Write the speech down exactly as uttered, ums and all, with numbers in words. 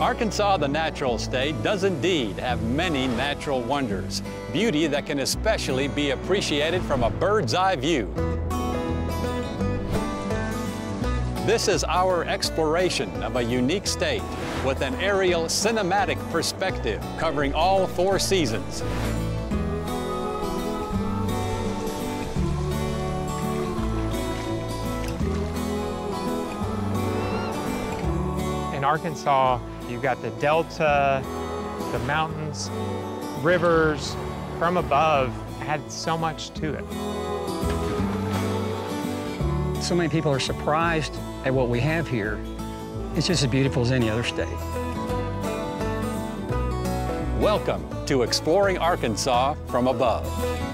Arkansas, the natural state, does indeed have many natural wonders, beauty that can especially be appreciated from a bird's eye view. This is our exploration of a unique state with an aerial cinematic perspective covering all four seasons. In Arkansas, you've got the delta, the mountains, rivers from above add so much to it. So many people are surprised at what we have here. It's just as beautiful as any other state. Welcome to Exploring Arkansas from Above.